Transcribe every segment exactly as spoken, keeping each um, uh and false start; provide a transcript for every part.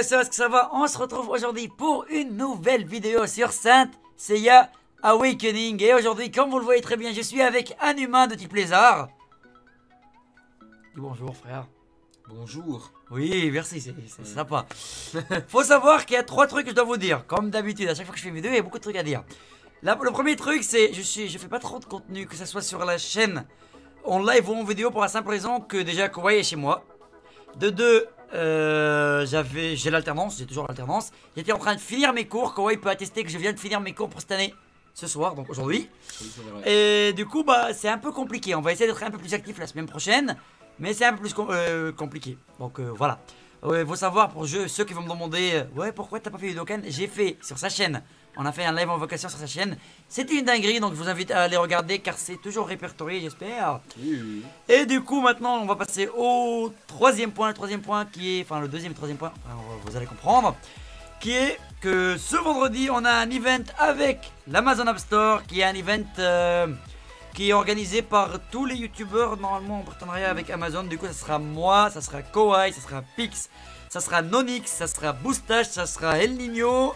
frères, est-ce que ça va? On se retrouve aujourd'hui pour une nouvelle vidéo sur Saint Seiya Awakening. Et aujourd'hui, comme vous le voyez très bien, je suis avec un humain de type lézard. Dis bonjour frère. Bonjour. Oui, merci, c'est ouais. sympa. Faut savoir qu'il y a trois trucs que je dois vous dire. Comme d'habitude, à chaque fois que je fais une vidéo, il y a beaucoup de trucs à dire. Là, le premier truc, c'est je suis, je fais pas trop de contenu, que ce soit sur la chaîne, en live ou en vidéo, pour la simple raison que déjà Kawaii est chez moi. De deux, euh, j'avais, j'ai l'alternance, j'ai toujours l'alternance. J'étais en train de finir mes cours. Kawaii peut attester que je viens de finir mes cours pour cette année, ce soir, donc aujourd'hui. Oui, et du coup, bah, c'est un peu compliqué. On va essayer d'être un peu plus actif la semaine prochaine, mais c'est un peu plus com euh, compliqué. Donc euh, voilà. Il euh, faut savoir pour je, ceux qui vont me demander euh, ouais, pourquoi t'as pas fait Budokan? J'ai fait sur sa chaîne. On a fait un live en vocation sur sa chaîne. C'était une dinguerie, donc je vous invite à aller regarder car c'est toujours répertorié, j'espère. Oui, oui. Et du coup, maintenant, on va passer au troisième point. Le troisième point qui est, enfin le deuxième et troisième point, enfin, vous allez comprendre, qui est que ce vendredi, on a un event avec l'Amazon App Store, qui est un event euh, qui est organisé par tous les youtubeurs, normalement en partenariat avec Amazon. Du coup, ça sera moi, ça sera Kawaii, ça sera Pix, ça sera Nonix, ça sera Boostache, ça sera El Nino.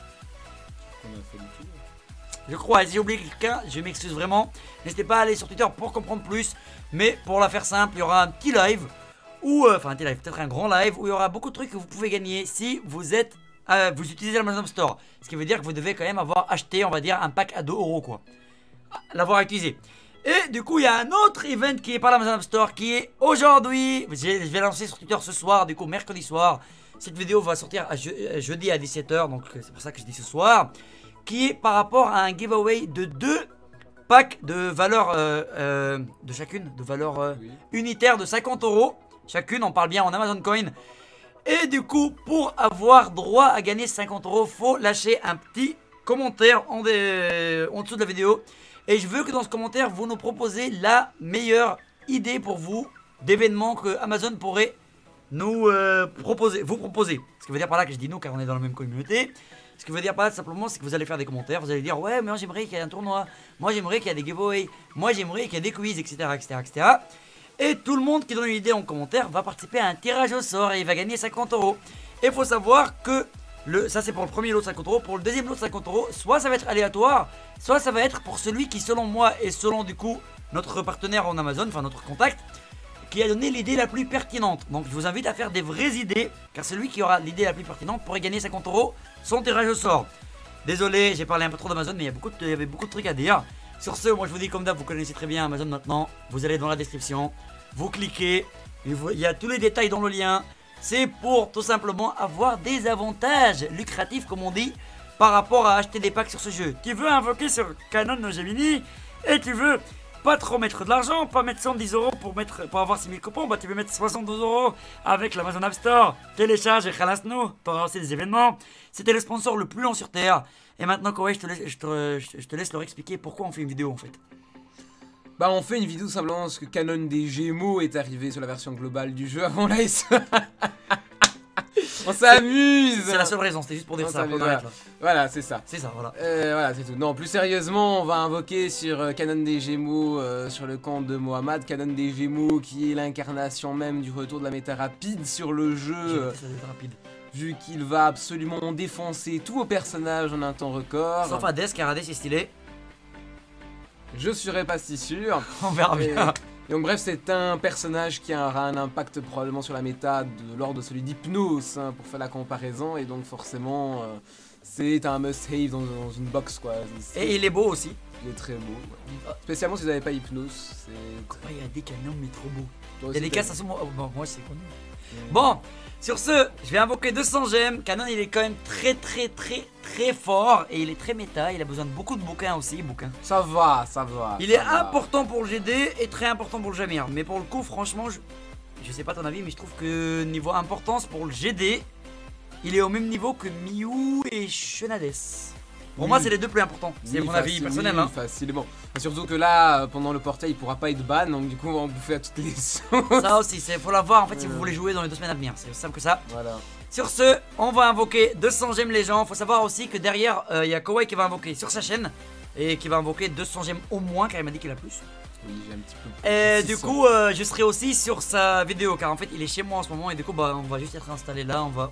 Je crois, si j'ai oublié quelqu'un, je m'excuse vraiment. N'hésitez pas à aller sur Twitter pour comprendre plus. Mais pour la faire simple, il y aura un petit live, ou euh, enfin un petit live, peut-être un grand live, où il y aura beaucoup de trucs que vous pouvez gagner si vous êtes, euh, vous utilisez l'Amazon Store. Ce qui veut dire que vous devez quand même avoir acheté, on va dire, un pack à deux euros quoi. L'avoir utilisé. Et du coup, il y a un autre event qui est par l'Amazon App Store qui est aujourd'hui. Je vais lancer sur Twitter ce soir, du coup mercredi soir. Cette vidéo va sortir à je jeudi à dix-sept heures, donc c'est pour ça que je dis ce soir. Qui est par rapport à un giveaway de deux packs de valeur euh, euh, de chacune, de valeur euh, oui. unitaire de cinquante euros. Chacune, on parle bien en Amazon Coin. Et du coup, pour avoir droit à gagner cinquante euros, faut lâcher un petit commentaire en, des, en dessous de la vidéo. Et je veux que dans ce commentaire, vous nous proposez la meilleure idée pour vous d'événements que Amazon pourrait nous euh, proposer, vous proposer. Ce qui veut dire par là que je dis nous car on est dans la même communauté. Ce qui veut dire pas simplement, c'est que vous allez faire des commentaires, vous allez dire ouais, mais moi j'aimerais qu'il y ait un tournoi, moi j'aimerais qu'il y ait des giveaways, moi j'aimerais qu'il y ait des quiz, et cetera, et cetera, et cetera. Et tout le monde qui donne une idée en commentaire va participer à un tirage au sort et il va gagner cinquante euros. Et il faut savoir que le, ça c'est pour le premier lot de cinquante euros, pour le deuxième lot de cinquante euros, soit ça va être aléatoire, soit ça va être pour celui qui selon moi et selon du coup notre partenaire en Amazon, enfin notre contact, qui a donné l'idée la plus pertinente. Donc je vous invite à faire des vraies idées, car celui qui aura l'idée la plus pertinente pourrait gagner cinquante euros son tirage au sort. Désolé, j'ai parlé un peu trop d'Amazon, mais il y, a beaucoup de, il y avait beaucoup de trucs à dire. Sur ce, moi je vous dis comme d'hab, vous connaissez très bien Amazon maintenant. Vous allez dans la description, vous cliquez, et vous, il y a tous les détails dans le lien. C'est pour tout simplement avoir des avantages lucratifs, comme on dit, par rapport à acheter des packs sur ce jeu. Tu veux invoquer sur Canon no Gemini, et tu veux pas trop mettre de l'argent, pas mettre cent dix euros pour, mettre, pour avoir six mille coupons, bah tu veux mettre soixante-douze euros avec l'Amazon App Store. Télécharge et khalas-nous, t'auras aussi des événements. C'était le sponsor le plus long sur Terre. Et maintenant, Kawaii, je te laisse, je te, je te laisse leur expliquer pourquoi on fait une vidéo en fait. Bah on fait une vidéo simplement parce que Canon des Gémeaux est arrivé sur la version globale du jeu avant la S. On s'amuse. C'est la seule raison, c'était juste pour dire on ça. Voilà, voilà c'est ça. C'est ça, voilà. Euh, voilà, c'est tout. Non, plus sérieusement, on va invoquer sur euh, Canon des Gémeaux, euh, sur le compte de Mohamed. Canon des Gémeaux qui est l'incarnation même du retour de la méta rapide sur le jeu. Euh, rapide. Vu qu'il va absolument défoncer tous vos personnages en un temps record. Sauf Hades, car Hades est stylé. Je serais pas si sûr. On verra bien. Et donc bref, c'est un personnage qui aura un impact probablement sur la méta de l'ordre de celui d'Hypnos, hein, pour faire la comparaison, et donc forcément, euh, c'est un must-have dans, dans une box quoi. Et il est beau aussi. Il est très beau, ouais. Spécialement si vous n'avez pas Hypnos, c'est... Il y a des canons mais trop beau. Toi il y a des cas, ça se... oh, bon, moi c'est connu. Mmh. Bon, sur ce, je vais invoquer deux cents gemmes. Canon il est quand même très très très très fort et il est très méta, il a besoin de beaucoup de bouquins aussi, bouquins. Ça va, ça va. Il ça est va. important pour le G D et très important pour le Jamir. Mais pour le coup, franchement, je, je sais pas ton avis, mais je trouve que niveau importance pour le G D, il est au même niveau que Miu et Shenades. Pour oui. moi, c'est les deux plus importants. C'est oui, mon avis personnel. Oui, hein. facilement. Surtout que là, pendant le portail, il pourra pas être ban, donc du coup, on va en bouffer à toutes les sauces. Ça aussi, il faut l'avoir en fait euh... si vous voulez jouer dans les deux semaines à venir. C'est aussi simple que ça. Voilà. Sur ce, on va invoquer deux cents gemmes les gens. Faut savoir aussi que derrière, il euh, y a Kawaii qui va invoquer sur sa chaîne et qui va invoquer deux cents gemmes au moins, car il m'a dit qu'il a plus. Oui, j'ai un petit peu. Et du coup, euh, je serai aussi sur sa vidéo, car en fait, il est chez moi en ce moment et du coup, bah, on va juste être installé là. On va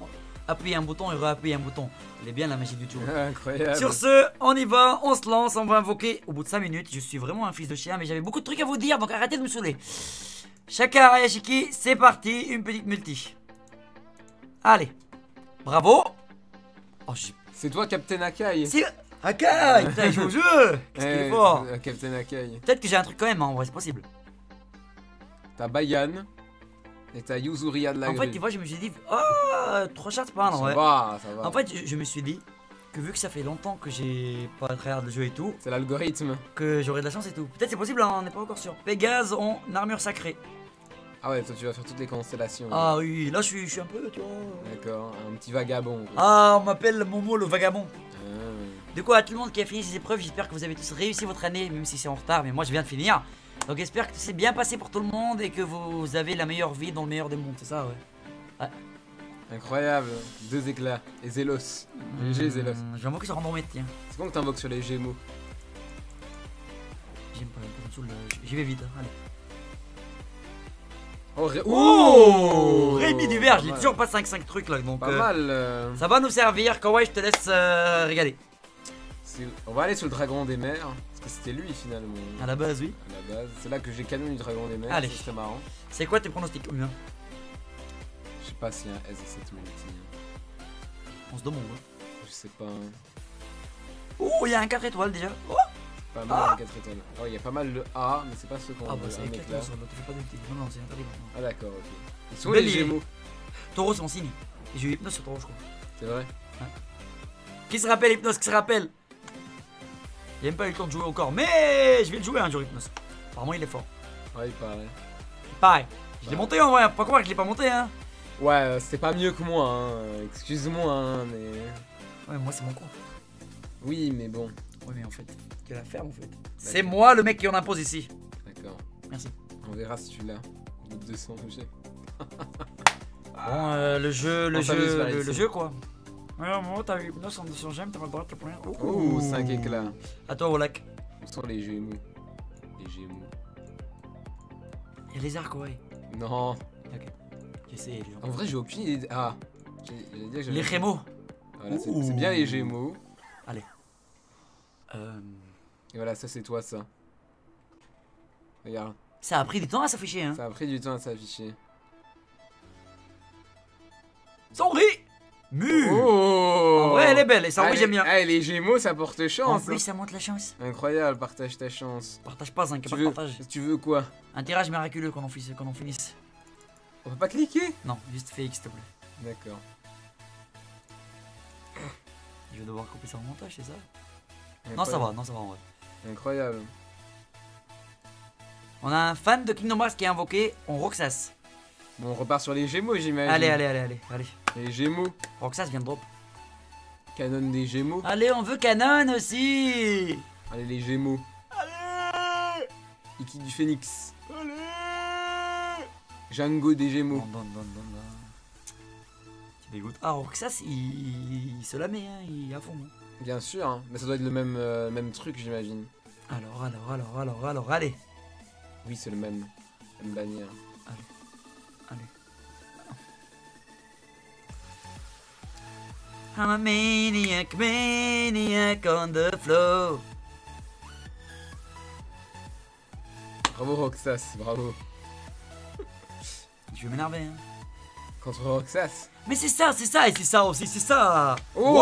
appuyer un bouton et réappuyer un bouton. Elle est bien la magie du tour. Incroyable. Sur ce, on y va, on se lance, on va invoquer au bout de cinq minutes. Je suis vraiment un fils de chien, mais j'avais beaucoup de trucs à vous dire, donc arrêtez de me saouler. Shaka Hayashiki, c'est parti, une petite multi. Allez, bravo. Oh, je... C'est toi, Captain Akai. C'est Akai, putain, il joue au jeu. Qu'est-ce qu'il est fort. euh, Captain Akai. Peut-être que j'ai un truc quand même, hein, en vrai, c'est possible. T'as Bayan et t'as Yuzuria de la En fait, grue. tu vois, je me suis dit, oh, trois charts, c'est pas mal, en Ça vrai. va, ça va. En fait, je, je me suis dit que vu que ça fait longtemps que j'ai pas tryhard le jeu et tout, C'est l'algorithme. que j'aurai de la chance et tout. Peut-être c'est possible, hein, on n'est pas encore sûr. Pégase en armure sacrée. Ah ouais, toi tu vas faire toutes les constellations. Ah oui, là je suis, je suis un peu, tu vois. D'accord, un petit vagabond. quoi. Ah, on m'appelle Momo le vagabond. Ah. Du coup, à tout le monde qui a fini ses épreuves, j'espère que vous avez tous réussi votre année, même si c'est en retard, mais moi je viens de finir. Donc j'espère que c'est bien passé pour tout le monde et que vous avez la meilleure vie dans le meilleur des mondes, c'est ça, ouais. Incroyable, deux éclats. Et Zélos. G G Zélos. Hum, Je vais invoquer sur Andromède, tiens. C'est quand que t'invoques sur les Gémeaux? J'aime pas, ça me saoule, euh, j'y vais vite, hein, allez. Oh, Ré... Oh, Rémi du Verge, Pas j'ai mal. toujours pas cinq cinq trucs là, donc Pas euh, mal. euh, ça va nous servir. Kawaii, je te laisse euh, régaler. c'est- On va aller sur le dragon des mers. Parce que c'était lui finalement. À la base, oui. À la base. C'est là que j'ai canon du dragon des mers. Allez. ça, C'est marrant. C'est quoi tes pronostics, combien? Je sais pas s'il y a un S dans cette multi. hein. On se demande. hein. Je sais pas. hein. Oh, il y a un quatre étoiles déjà. Oh, Pas mal les quatre étoiles. Oh, il y a pas mal de A, mais c'est pas ce qu'on ah bah veut. c'est un éclatant éclat. ça, là, tu fais pas d'ulti. Non, non, c'est interdit maintenant. Ah d'accord, ok. Ils sont où Bélier. les Gémeaux? Taureau, c'est mon signe. Et j'ai eu Hypnose sur Taureau, je crois. C'est vrai? Qui se rappelle Hypnose, qui se rappelle? Il a même pas eu le temps de jouer encore, mais je vais le jouer un jour Hypnose. Apparemment, il est fort. Ouais, il paraît. Pareil. Je l'ai Ouais. monté en vrai, faut pas croire que je l'ai pas monté, hein. Ouais, euh, c'était pas mieux que moi, hein. Excuse-moi, hein, mais. Ouais, moi, c'est mon compte. Oui, mais bon. Ouais, mais en fait, quelle affaire en fait. C'est moi le mec qui en impose ici. D'accord. Merci. On verra si tu l'as. Le deux cents G. Bon, euh, le jeu, le On s'amuse jeu, par le, ici. le jeu quoi. Ouais, moi, t'as eu Hypnose en deux j'aime, t'as pas le droit de te prendre. Oh, cinq éclats. À toi, Volak. Où sont les Gémeaux? Les Gémeaux. Il y a les arcs, ouais. Non. Ok. J'essaie, les gens. En vrai, j'ai aucune idée. Ah. J'ai- j'allais dire que j'avais- Les Gémeaux. Voilà, c'est Ouh. c'est bien les Gémeaux. Euh, Et voilà, ça c'est toi, ça. Regarde. ça a pris du temps à s'afficher, hein. Ça a pris du temps à s'afficher. Sonri Mu Oh En vrai, elle est belle, et ça, oui, Allez, j'aime bien. allez, les Gémeaux, ça porte En chance. plus, ça monte la chance. hein. Incroyable, partage ta chance. Partage pas, un Tu pas de veux, partage. tu veux quoi? Un tirage miraculeux quand on, finisse, quand on finisse. On peut pas cliquer? Non, juste fais X, s'il te plaît. D'accord. Je vais devoir couper ça au montage, c'est ça? Non, ça va, non, ça va en vrai. Incroyable. On a un fan de Kingdom Hearts qui est invoqué, on Roxas. Bon, on repart sur les Gémeaux, j'imagine. Allez, allez, allez, allez, allez. Les Gémeaux. Roxas vient de drop. Canon des Gémeaux. Allez, on veut Canon aussi. Allez, les Gémeaux. Allez. Iki du Phénix. Allez. Django des Gémeaux. Don, don, don, don, don. Tu dégoûtes. Ah, Roxas, il, il, il se la met, hein, il est à fond. hein. Bien sûr, hein. Mais ça doit être le même, euh, même truc, j'imagine. Alors, alors, alors, alors, alors, allez. Oui, c'est le même. Même bannière. Allez. I'm a maniac, maniac on the floor. Bravo Roxas, bravo. Je vais m'énerver, hein. Contre Roxas. Mais c'est ça, c'est ça, et c'est ça aussi, c'est ça.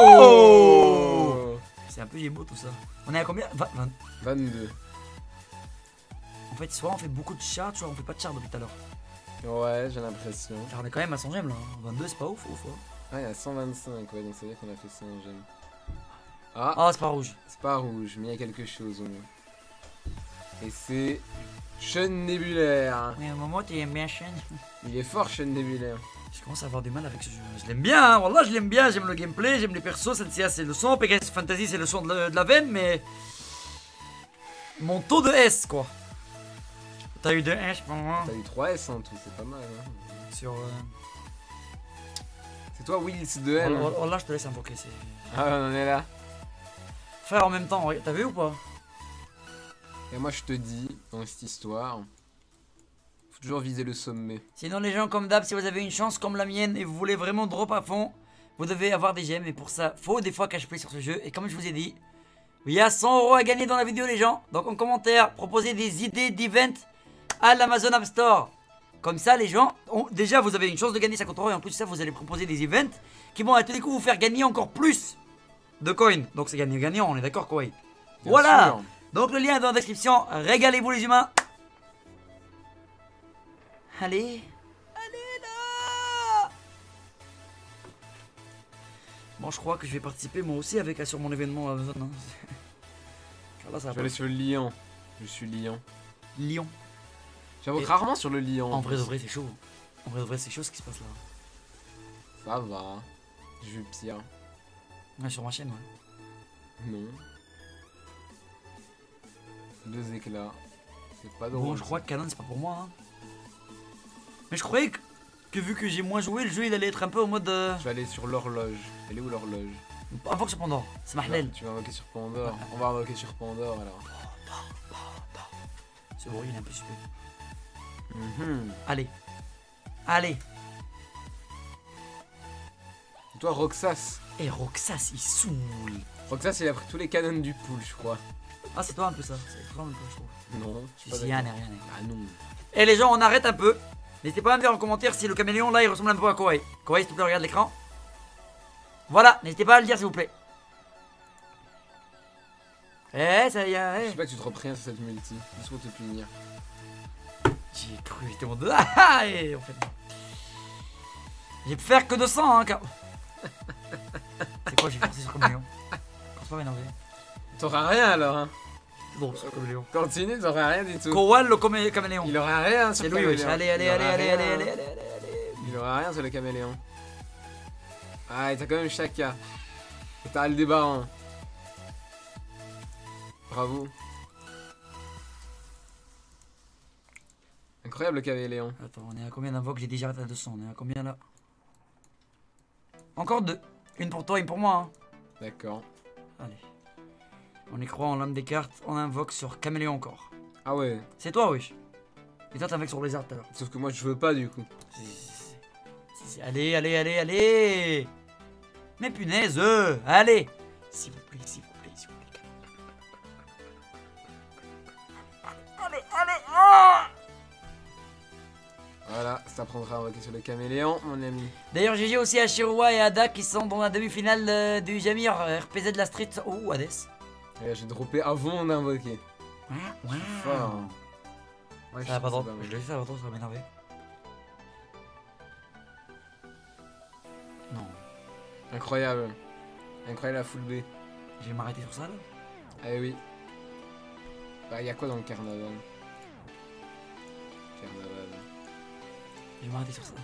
Oh C'est un peu gémeaux tout ça. On est à combien? vingt, vingt. vingt-deux. En fait, soit on fait beaucoup de chars, soit on fait pas de chars depuis tout à l'heure. Ouais, j'ai l'impression. Car on est quand même à cent gemmes là. hein. vingt-deux, c'est pas ouf, ouf. hein. Ah, il y a cent vingt-cinq, ouais, donc ça veut dire qu'on a fait cent gemmes. Ah, Ah, c'est pas rouge. c'est pas rouge, mais il y a quelque chose au moins. Et c'est Sean Nebulaire. Oui, à un moment, tu aimes bien chaîne. Il est fort, Sean Nebulaire. Je commence à avoir du mal avec ce jeu. Je l'aime bien, hein. Wallah, je l'aime bien. J'aime le gameplay, j'aime les persos. Senseiya, c'est le son. Pegasus Fantasy, c'est le son de la, de la veine, mais. Mon taux de S, quoi. T'as eu de S pour moi. T'as eu trois S en tout, c'est pas mal. Hein. Sur. Euh... C'est toi, Wills de L. Wallah, Wallah, je te laisse invoquer. c'est- Ah, on en est là. Frère, en même temps, ouais, t'as vu ou pas? Et moi, je te dis, dans cette histoire, faut toujours viser le sommet. Sinon, les gens, comme d'hab, si vous avez une chance comme la mienne et vous voulez vraiment drop à fond, vous devez avoir des gemmes. Et pour ça, faut des fois cash play sur ce jeu. Et comme je vous ai dit, il y a cent euros à gagner dans la vidéo, les gens. Donc en commentaire, proposez des idées d'event à l'Amazon App Store. Comme ça, les gens, ont, déjà, vous avez une chance de gagner cinquante euros. Et en plus de ça, vous allez proposer des events qui vont à tous les coups vous faire gagner encore plus de coins. Donc c'est gagnant-gagnant, on est d'accord, quoi. Voilà sûr. Donc le lien est dans la description. Régalez-vous, les humains. Allez. Allez, là. Bon, je crois que je vais participer moi aussi avec sur mon événement Amazon. Hein. Là, ça va je vais aller sur le lion. Je suis lion. Lion. J'avoue rarement sur le lion. En vrai de vrai c'est chaud. En vrai de vrai c'est chaud ce qui se passe là. Ça va. Je vais pire. Ouais, sur ma chaîne, ouais. Non. Deux éclats. C'est pas drôle. Bon, je crois que Canon c'est pas pour moi. Hein. Mais je croyais que, que vu que j'ai moins joué, le jeu il allait être un peu en mode. Euh... Je vais aller sur l'horloge. Elle est où l'horloge? Invoque sur Pandore. C'est Mahlel. Tu vas invoquer sur Pandore. Ouais. On va invoquer sur Pandore alors. Ce bruit il est un peu super. Mmh. Allez. Allez. Et toi, Roxas. Et eh, Roxas, il saoule. Roxas, il a pris tous les canons du pool, je crois. Ah, c'est toi un peu ça. C'est toi un peu, je trouve. Non, je suis rien, rien. Ah non. Et les gens, on arrête un peu. N'hésitez pas à me dire en commentaire si le caméléon là il ressemble un peu à Kawaii. Kawaii, s'il te plaît, regarde l'écran. Voilà, n'hésitez pas à le dire, s'il vous plaît. Eh, ça y est. Je sais pas que tu te reprennes sur cette multi. Juste pour te punir. J'ai cru, j'étais mon deux. Ah, et en fait. J'ai pu faire que deux cents, hein, car. C'est quoi, j'ai forcé sur caméléon. Commence pas à m'énerver. T'auras rien alors, hein. Bon, sur caméléon. Continue, t'auras rien du tout. Kowal, le caméléon. Il aura rien sur le caméléon. C'est lui, allez, allez, allez, allez, allez, allez, allez, allez. Il aura rien sur le caméléon. Ah, et t'as quand même Shaka. Et t'as Aldébaran. Bravo. Incroyable le caméléon. Attends, on est à combien d'invoques? J'ai déjà arrêté à deux cents. On est à combien là? Encore deux. Une pour toi, une pour moi. Hein. D'accord. Allez. On y croit en l'homme des cartes. On invoque sur caméléon encore. Ah ouais. C'est toi, oui. Et toi, t'invoques sur lézard tout à l'heure. Sauf que moi, je veux pas du coup. Si, si, si. Allez, allez, allez, allez. Mais punaise, euh, allez. S'il vous plaît, s'il vous plaît, s'il vous plaît. Allez, allez, oh. Voilà, ça prendra à invoquer sur le caméléon, mon ami. D'ailleurs, G G aussi à Shirua et Ada qui sont dans la demi-finale euh, du Jamir euh, R P Z de la Street. Oh, Hades. J'ai droppé avant d'invoquer. Ouais, ouais. Fort. Ouais, ça va pas trop. Je l'ai fait avant, ça va m'énerver. Non. Incroyable. Incroyable la full B. Je vais m'arrêter sur ça là. Ah oui. Bah, y'a quoi dans le carnaval? Carnaval. Je vais m'arrêter sur ça.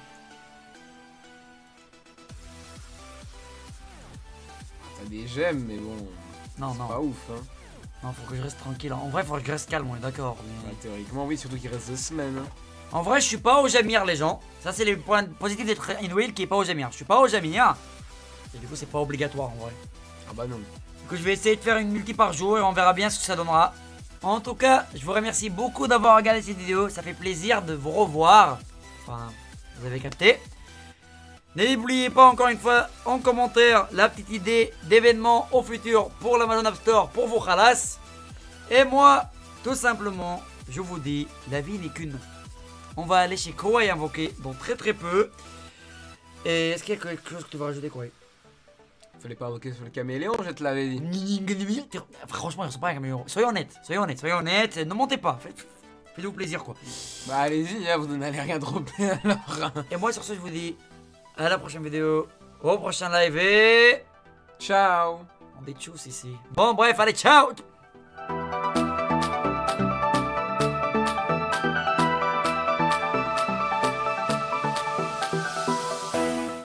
T'as des gemmes, mais bon. Non, non. Pas ouf, hein. Non, faut que je reste tranquille. En vrai, faut que je reste calme, on est d'accord. Mais... Bah, théoriquement, oui, surtout qu'il reste deux semaines. Hein. En vrai, je suis pas au Jamir, les gens. Ça, c'est les points positifs d'être in-wheel qui est pas au Jamir. Je suis pas au Jamir. Et du coup, c'est pas obligatoire en vrai. Ah bah non. Du coup, je vais essayer de faire une multi par jour et on verra bien ce que ça donnera. En tout cas, je vous remercie beaucoup d'avoir regardé cette vidéo. Ça fait plaisir de vous revoir. Enfin, vous avez capté. N'oubliez pas encore une fois en commentaire la petite idée d'événement au futur pour l'Amazon App Store pour vos khalas. Et moi, tout simplement, je vous dis, la vie n'est qu'une. On va aller chez Kawaii invoquer dans très très peu. Et est-ce qu'il y a quelque chose que tu veux rajouter, Kawaii? Fallait pas invoquer sur le caméléon, je te l'avais dit. Franchement, ils sont pas un caméléon. Soyez honnêtes, soyez honnêtes, soyez honnêtes. Ne montez pas. Faites, faites-vous plaisir, quoi. Bah allez-y, hein, vous n'allez rien dropper alors. Et moi, sur ce, je vous dis à la prochaine vidéo, au prochain live et... Ciao. On est tchous ici. Bon, bref, allez, ciao.